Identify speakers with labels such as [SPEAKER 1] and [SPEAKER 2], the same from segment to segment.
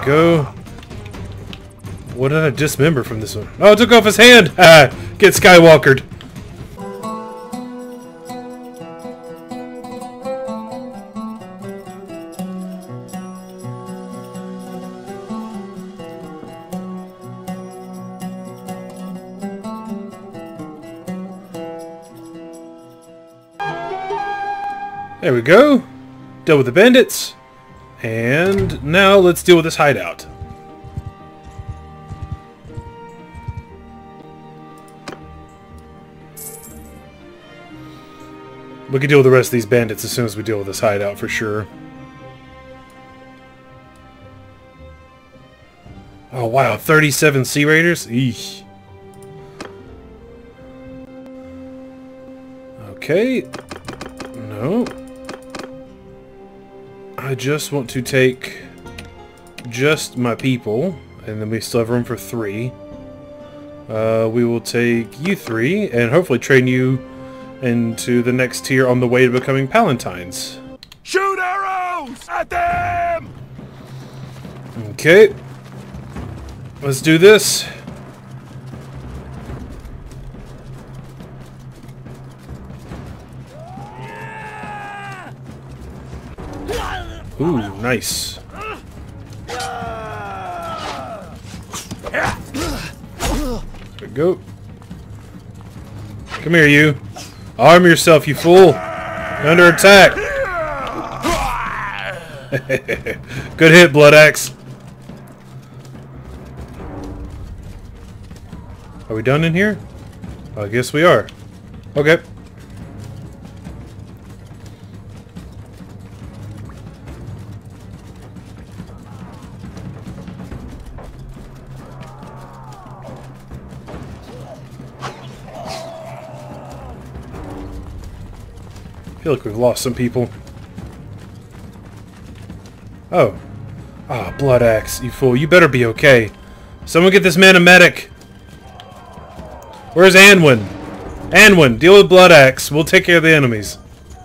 [SPEAKER 1] go. What did I dismember from this one? Oh, it took off his hand! Ah, get Skywalkered. There we go. Dealt with the bandits. And now let's deal with this hideout. We can deal with the rest of these bandits as soon as we deal with this hideout for sure. Oh wow, 37 Sea Raiders? Eesh. Okay. No. I just want to take just my people, and then we still have room for 3. We will take you 3, and hopefully train you into the next tier on the way to becoming Palatines.
[SPEAKER 2] Shoot arrows at them!
[SPEAKER 1] Okay. Let's do this. Ooh, nice. There we go. Come here, you. Arm yourself, you fool. You're under attack. Good hit, Blood Axe. Are we done in here? I guess we are. Okay. I feel like we've lost some people. Oh. Ah, Blood Axe, you fool. You better be okay. Someone get this man a medic. Where's Anwin? Anwin, deal with Blood Axe. We'll take care of the enemies.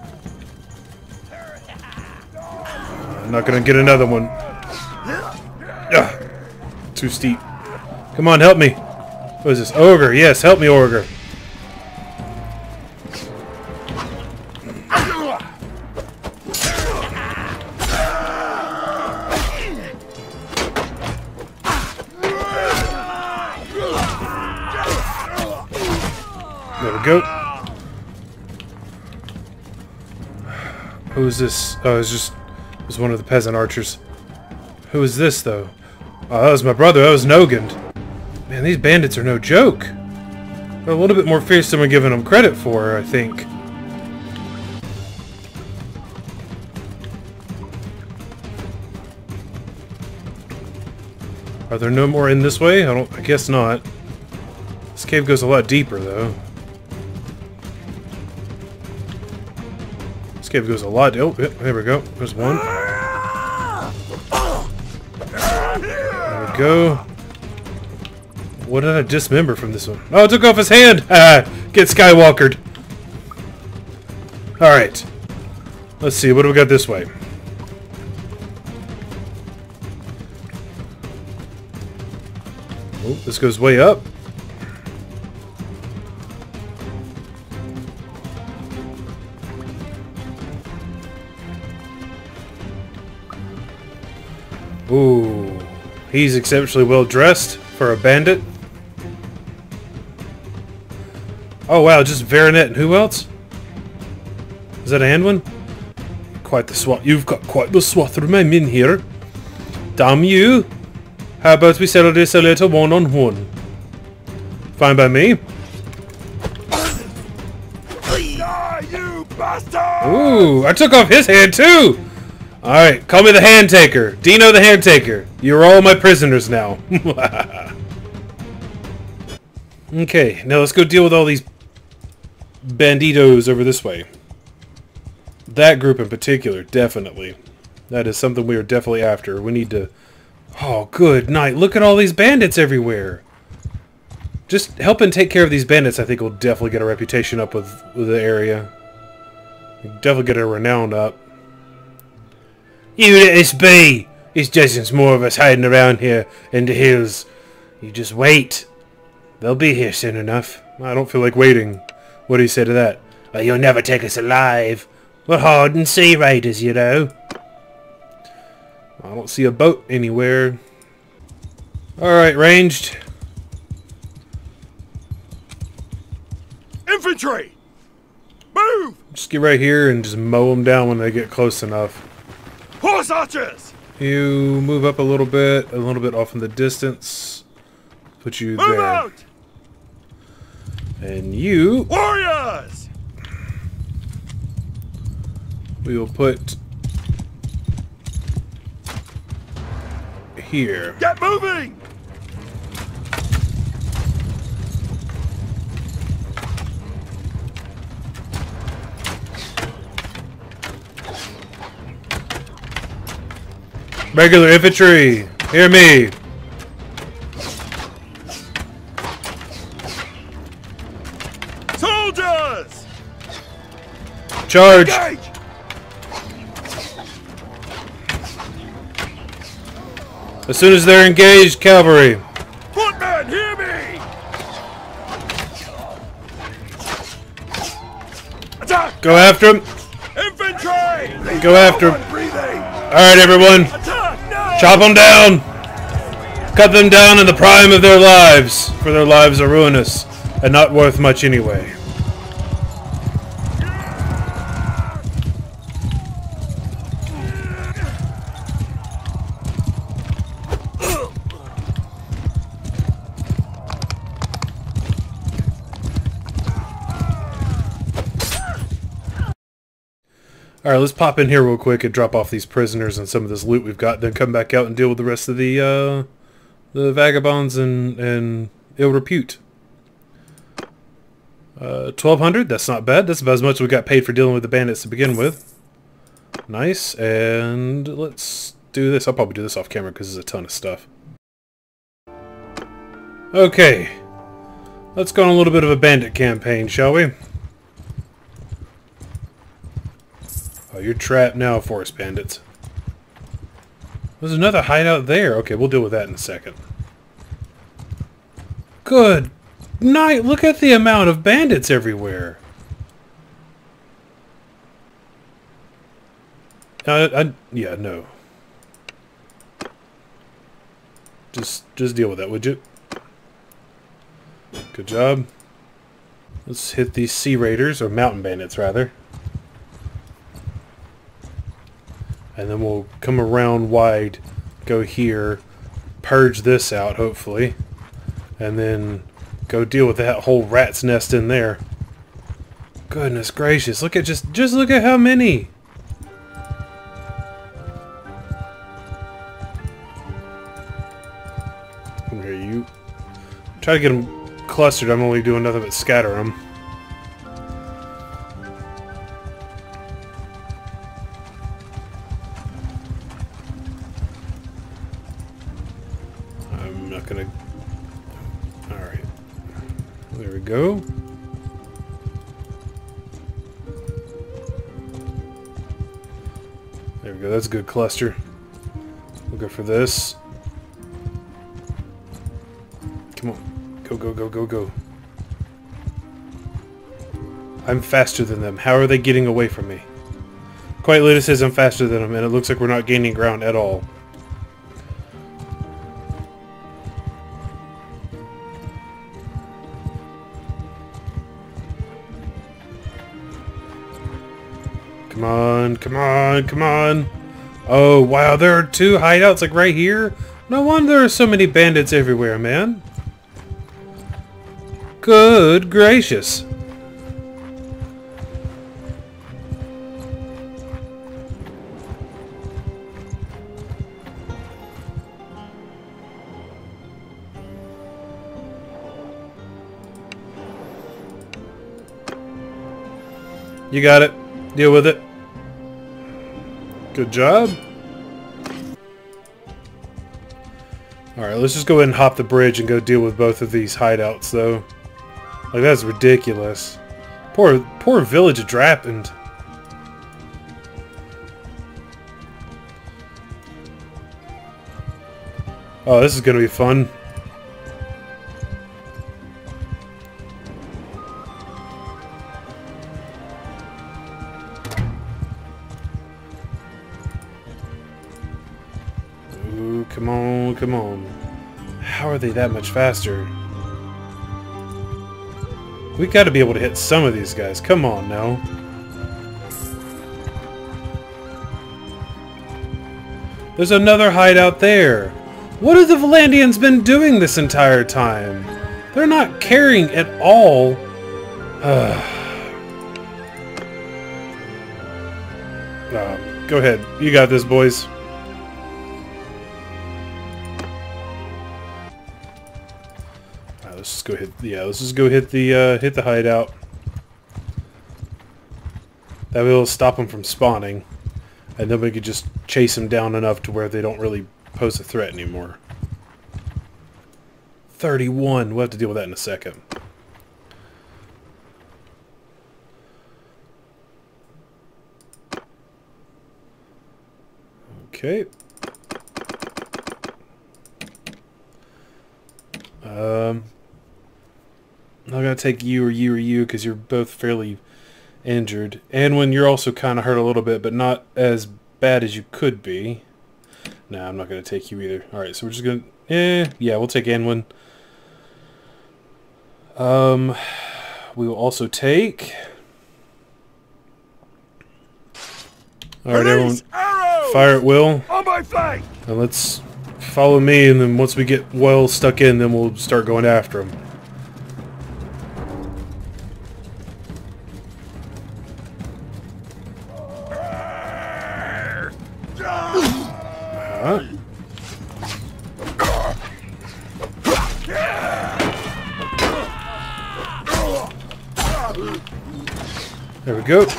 [SPEAKER 1] I'm not gonna get another one. Ugh. Too steep. Come on, help me. What is this? Ogre. Yes, help me, Ogre. There we go. Who is this? Oh, it was one of the peasant archers. Who is this, though? Oh, that was my brother. That was Nogand. Man, these bandits are no joke. They're a little bit more fierce than we're giving them credit for, I think. Are there no more in this way? I guess not. This cave goes a lot deeper, though. This cave goes a lot. Oh, there we go. There's one. There we go. What did I dismember from this one? Oh, it took off his hand! Ah, get Skywalkered. Alright. Let's see, what do we got this way? Oh, this goes way up. Ooh, he's exceptionally well dressed for a bandit. Oh wow, just Veranet and who else? Is that Anwin? Quite the swat. You've got quite the swath of my men here. Damn you! How about we settle this a little one-on-one? Fine by me.
[SPEAKER 2] Die, you bastard!
[SPEAKER 1] Ooh, I took off his hand too! Alright, call me the Hand Taker. Deano the Hand Taker. You're all my prisoners now. Okay, now let's go deal with all these banditos over this way. That group in particular, definitely. That is something we are definitely after. We need to... Oh, good night. Look at all these bandits everywhere. Just helping take care of these bandits, I think, will definitely get a reputation up with the area. Definitely get a renown up. You let this be! It's just more of us hiding around here in the hills. You just wait. They'll be here soon enough. I don't feel like waiting. What do you say to that? Well, you'll never take us alive. We're hardened sea raiders, you know. I don't see a boat anywhere. Alright, ranged.
[SPEAKER 2] Infantry! Move!
[SPEAKER 1] Just get right here and just mow them down when they get close enough.
[SPEAKER 2] Horse archers!
[SPEAKER 1] You move up a little bit off in the distance. Put you
[SPEAKER 2] Move
[SPEAKER 1] there.
[SPEAKER 2] out!
[SPEAKER 1] And you...
[SPEAKER 2] Warriors!
[SPEAKER 1] We will put... here.
[SPEAKER 2] Get moving!
[SPEAKER 1] Regular infantry, hear me.
[SPEAKER 2] Soldiers!
[SPEAKER 1] Charge.
[SPEAKER 2] Engage!
[SPEAKER 1] As soon as they're engaged, cavalry.
[SPEAKER 2] Footmen, hear me! Attack!
[SPEAKER 1] Go after them.
[SPEAKER 2] Infantry!
[SPEAKER 1] Go after them.
[SPEAKER 2] Breathing!
[SPEAKER 1] Alright, everyone.
[SPEAKER 2] Attack! No!
[SPEAKER 1] Chop them down. Cut them down in the prime of their lives. For their lives are ruinous and not worth much anyway. Alright, let's pop in here real quick and drop off these prisoners and some of this loot we've got, then come back out and deal with the rest of the vagabonds and ill repute. 1,200, that's not bad. That's about as much as we got paid for dealing with the bandits to begin with. Nice, and let's do this. I'll probably do this off camera because there's a ton of stuff. Okay, let's go on a little bit of a bandit campaign, shall we? Oh, you're trapped now, forest bandits. There's another hideout there. Okay, we'll deal with that in a second. Good night. Look at the amount of bandits everywhere. Yeah, no. Just deal with that, would you? Good job. Let's hit these sea raiders, or mountain bandits, rather. And then we'll come around wide, go here, purge this out, hopefully. And then go deal with that whole rat's nest in there. Goodness gracious, look at just look at how many! Come here, you. Try to get them clustered, I'm only doing nothing but scatter them. Alright. There we go. There we go, that's a good cluster. We'll go for this. Come on. Go, go, go, go, go. I'm faster than them. How are they getting away from me? Quite literally says I'm faster than them, and it looks like we're not gaining ground at all. Come on, come on, come on. Oh, wow, there are two hideouts, like, right here? No wonder there are so many bandits everywhere, man. Good gracious. You got it. Deal with it. Good job. Alright, let's just go ahead and hop the bridge and go deal with both of these hideouts, though. Like, that's ridiculous. Poor village of Drapand. Oh, this is gonna be fun. Ooh, come on, come on. How are they that much faster? We gotta be able to hit some of these guys. Come on now. There's another hideout there. What have the Valandians been doing this entire time? They're not caring at all. Go ahead. You got this, boys. Alright, let's just go hit. Yeah, let's just go hit the hideout. That will stop them from spawning, and then we could just chase them down enough to where they don't really pose a threat anymore. 31. We'll have to deal with that in a second. Okay. I'm gonna take you or you because you're both fairly injured, and when you're also kind of hurt a little bit, but not as bad as you could be. Nah, I'm not gonna take you either. All right, so we're just gonna, yeah, we'll take Anwin. We will also take. All right, everyone, fire at will.
[SPEAKER 2] On my flank.
[SPEAKER 1] And let's follow me, and then once we get well stuck in, then we'll start going after them. There we go.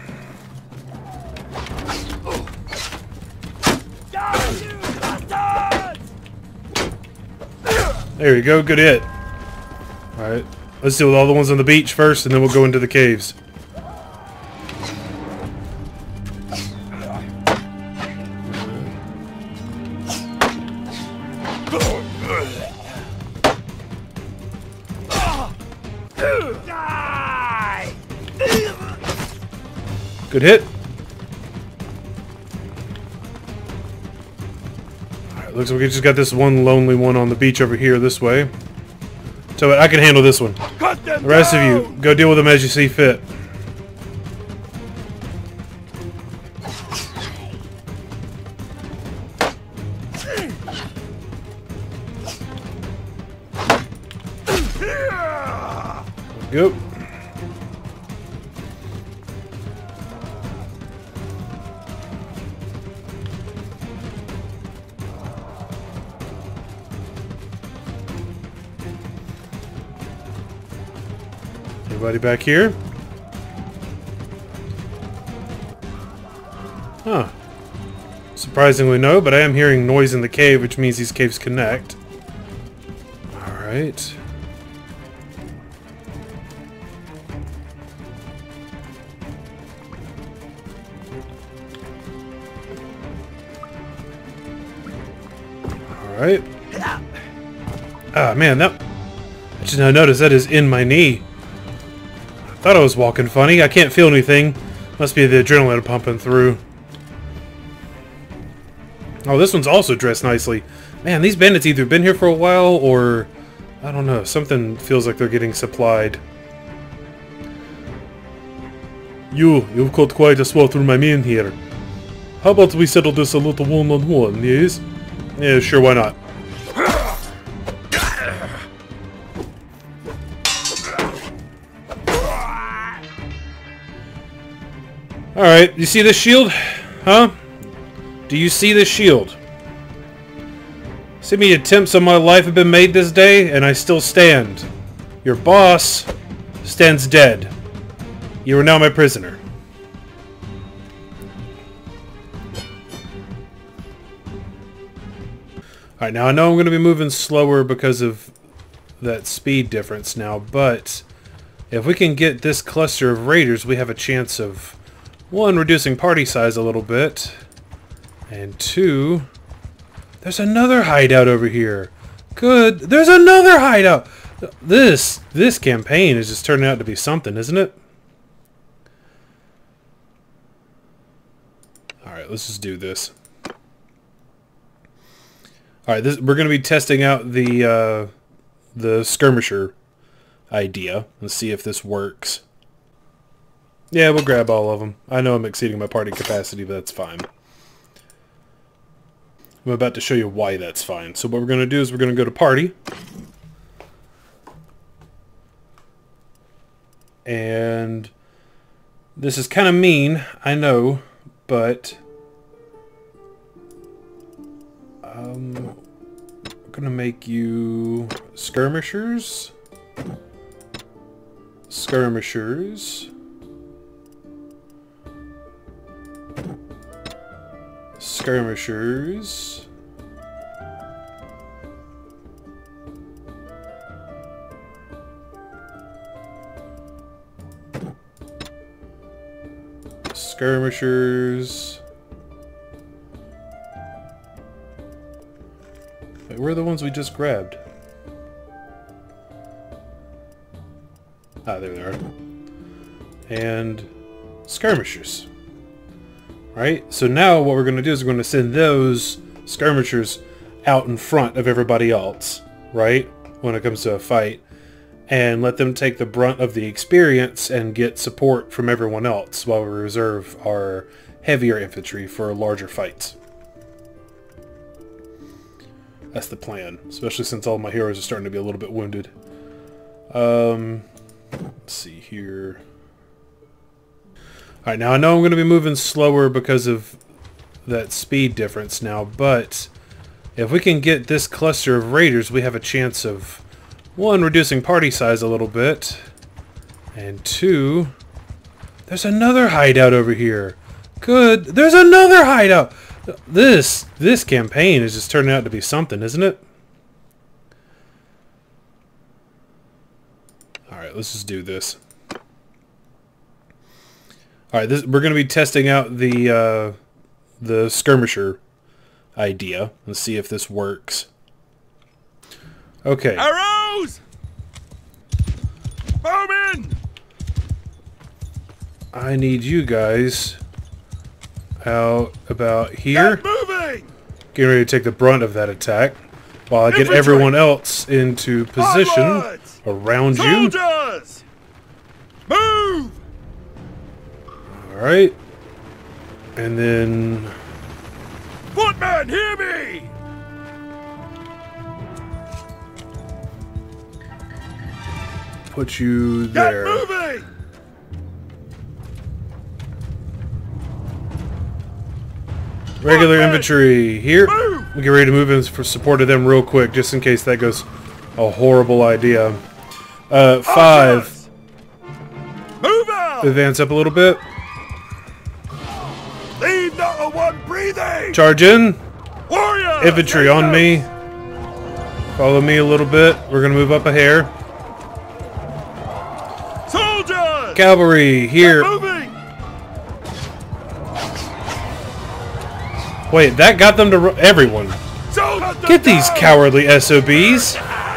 [SPEAKER 1] There we go, good hit. Alright, let's deal with all the ones on the beach first, and then we'll go into the caves. Good hit. Alright, looks like we just got this one lonely one on the beach over here this way. So I can handle this one. The rest of you, go deal with them as you see fit. Go. Anybody back here? Huh. Surprisingly no, but I am hearing noise in the cave, which means these caves connect. Alright. Alright. Ah, man, that... I just now noticed that is in my knee. I thought I was walking funny. I can't feel anything. Must be the adrenaline pumping through. Oh, this one's also dressed nicely. Man, these bandits either been here for a while or... I don't know. Something feels like they're getting supplied. You've caught quite a swell through my men here. How about we settle this a little one-on-one, yes? Yeah, sure, why not? Alright, you see this shield? Huh? Do you see this shield? See many attempts on my life have been made this day, and I still stand. Your boss stands dead. You are now my prisoner. Alright, now I know I'm going to be moving slower because of that speed difference now, but if we can get this cluster of raiders, we have a chance of, one, reducing party size a little bit, and two, There's another hideout over here. Good. There's another hideout. This campaign is just turning out to be something, isn't it? Alright, let's just do this. Alright, we're going to be testing out the skirmisher idea and see if this works. Yeah, we'll grab all of them. I know I'm exceeding my party capacity, but that's fine. I'm about to show you why that's fine. So what we're going to do is we're going to go to party. And this is kind of mean, I know, but I'm going to make you skirmishers. Skirmishers. Skirmishers. Skirmishers. Wait, where are the ones we just grabbed? Ah, there they are. And skirmishers. Right? So now what we're going to do is we're going to send those skirmishers out in front of everybody else, right? When it comes to a fight. And let them take the brunt of the experience and get support from everyone else while we reserve our heavier infantry for larger fights. That's the plan, especially since all my heroes are starting to be a little bit wounded. Let's see here. Alright, now I know I'm going to be moving slower because of that speed difference now, but if we can get this cluster of raiders, we have a chance of, one, reducing party size a little bit, and two, there's another hideout over here. Good. There's another hideout. This campaign is just turning out to be something, isn't it? Alright, let's just do this. Alright, we're going to be testing out the skirmisher idea and see if this works. Okay.
[SPEAKER 2] Arrows! Bowman!
[SPEAKER 1] I need you guys out about here.
[SPEAKER 2] Get moving!
[SPEAKER 1] Getting ready to take the brunt of that attack while I get everyone else into position
[SPEAKER 2] Onwards!
[SPEAKER 1] around you.
[SPEAKER 2] Soldiers! Move!
[SPEAKER 1] Alright. And then
[SPEAKER 2] Footmen, hear me!
[SPEAKER 1] put you there.
[SPEAKER 2] Get moving!
[SPEAKER 1] Regular
[SPEAKER 2] Footmen!
[SPEAKER 1] infantry here.
[SPEAKER 2] Move!
[SPEAKER 1] We get ready to move in for support of them real quick, just in case that goes a horrible idea. 5.
[SPEAKER 2] Archers! Move out!
[SPEAKER 1] Advance up a little bit.
[SPEAKER 2] Leave not a one breathing!
[SPEAKER 1] Charge in.
[SPEAKER 2] Warriors!
[SPEAKER 1] Infantry on me. Follow me a little bit. We're going to move up a hair.
[SPEAKER 2] Soldiers!
[SPEAKER 1] Cavalry here.
[SPEAKER 2] Get moving!
[SPEAKER 1] Wait, that got them to everyone.
[SPEAKER 2] Soldiers
[SPEAKER 1] Get these cowardly SOBs.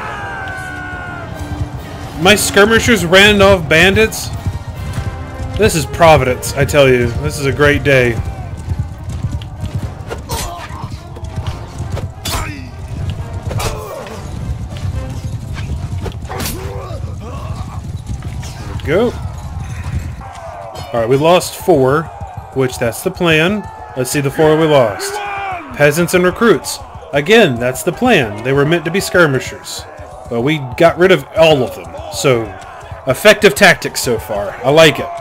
[SPEAKER 1] My skirmishers ran off bandits. This is Providence, I tell you. This is a great day. Go. Alright, we lost 4, which that's the plan. Let's see the 4 we lost. Peasants and recruits. Again, that's the plan. They were meant to be skirmishers. But we got rid of all of them. So, effective tactics so far. I like it.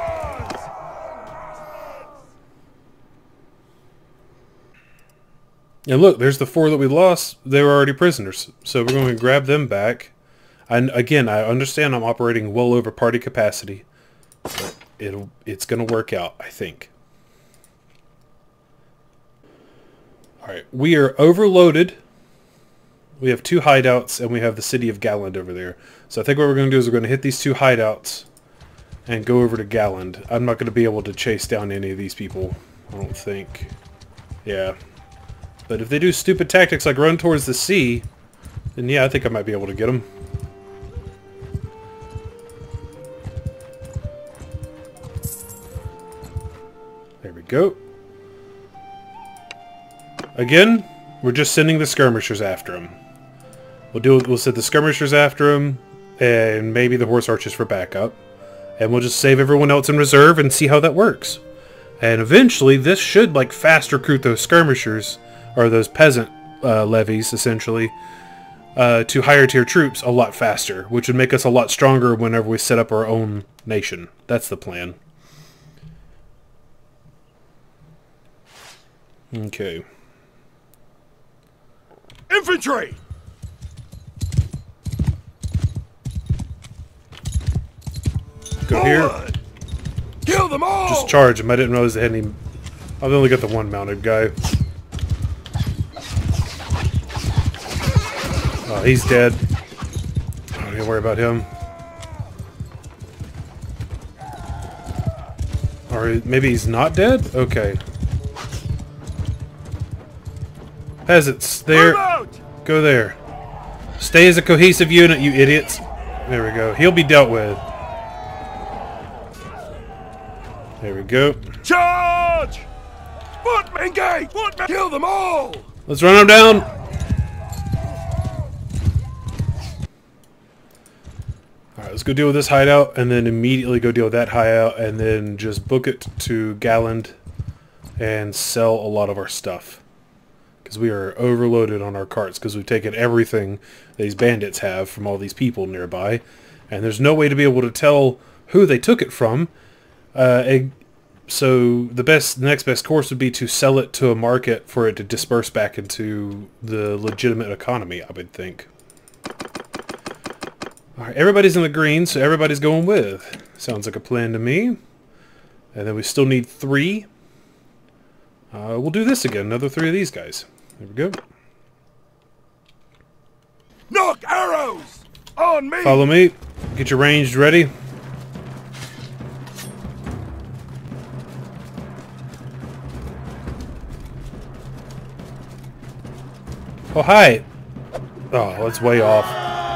[SPEAKER 1] And look, there's the 4 that we lost. They were already prisoners. So we're going to grab them back. And again, I understand I'm operating well over party capacity. But it's going to work out, I think. Alright, we are overloaded. We have 2 hideouts, and we have the city of Galland over there. So I think what we're going to do is we're going to hit these 2 hideouts and go over to Galland. I'm not going to be able to chase down any of these people, I don't think. Yeah. But if they do stupid tactics like run towards the sea, then yeah, I think I might be able to get them. There we go. Again, we're just sending the skirmishers after them. We'll send the skirmishers after them, and maybe the horse archers for backup. And we'll just save everyone else in reserve and see how that works. And eventually, this should like fast recruit those skirmishers, or those peasant levies, essentially, to higher tier troops a lot faster, which would make us a lot stronger whenever we set up our own nation. That's the plan. Okay.
[SPEAKER 2] Infantry!
[SPEAKER 1] Go
[SPEAKER 2] Forward!
[SPEAKER 1] here.
[SPEAKER 2] Kill them all!
[SPEAKER 1] Just charge him. I didn't realize they had any... I've only got the one mounted guy. Oh, he's dead. I don't need to worry about him. Or maybe he's not dead? Okay. Peasants, there. Go there. Stay as a cohesive unit, you idiots. There we go. He'll be dealt with. There we go.
[SPEAKER 2] Charge! Footmen, engage! Footmen! Kill them all!
[SPEAKER 1] Let's run them down. Alright, let's go deal with this hideout, and then immediately go deal with that hideout, and then just book it to Galland and sell a lot of our stuff. Because we are overloaded on our carts, because we've taken everything these bandits have from all these people nearby, and there's no way to be able to tell who they took it from. So the next best course would be to sell it to a market for it to disperse back into the legitimate economy, I would think. Alright, everybody's in the green, so everybody's going with. Sounds like a plan to me. And then we still need 3. We'll do this again, another 3 of these guys. There we go.
[SPEAKER 2] Knock arrows! On me!
[SPEAKER 1] Follow me. Get your ranged ready. Oh, hi! Oh, that's way off.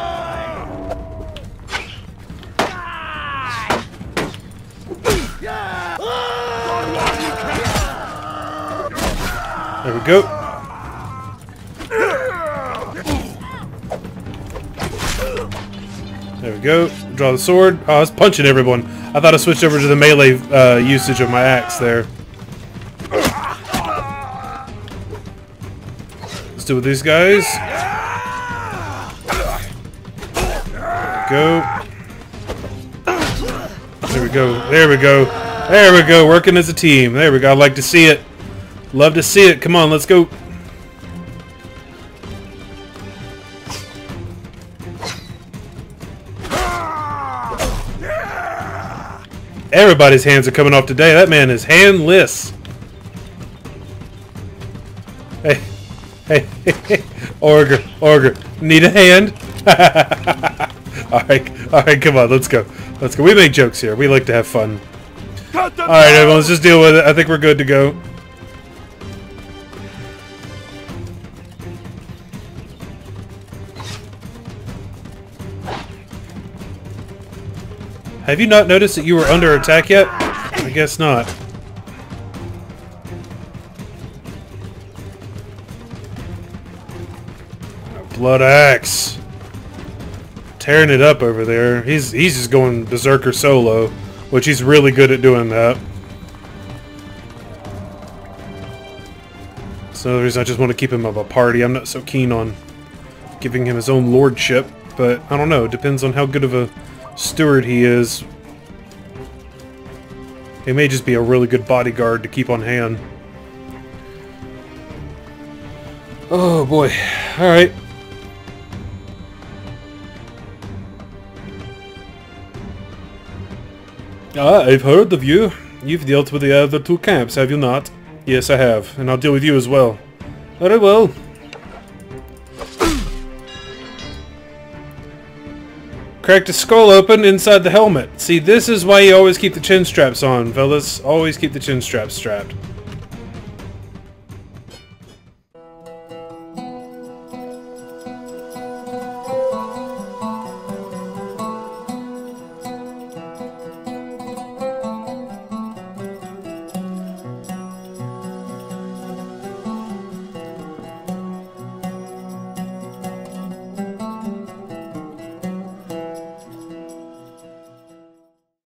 [SPEAKER 1] There we go. There we go. Draw the sword. Oh, I was punching everyone. I thought I switched over to the melee usage of my axe there. Let's do with these guys. There we go. There we go. There we go. There we go. Working as a team. There we go. I'd like to see it. Love to see it. Come on, let's go. Everybody's hands are coming off today. That man is handless. Hey, hey, Orger, need a hand? All right, come on, let's go. Let's go. We make jokes here. We like to have fun. All right, everyone, let's just deal with it. I think we're good to go. Have you not noticed that you were under attack yet? I guess not. Blood axe. Tearing it up over there. He's just going berserker solo, which he's really good at doing that. So the reason I just want to keep him of a party. I'm not so keen on giving him his own lordship, but I don't know. It depends on how good of a steward he is. He may just be a really good bodyguard to keep on hand. Oh boy. Alright. I've heard of you. You've dealt with the other 2 camps, have you not? Yes, I have, and I'll deal with you as well. Very well. Cracked his skull open inside the helmet. See, this is why you always keep the chin straps on, fellas. Always keep the chin straps strapped.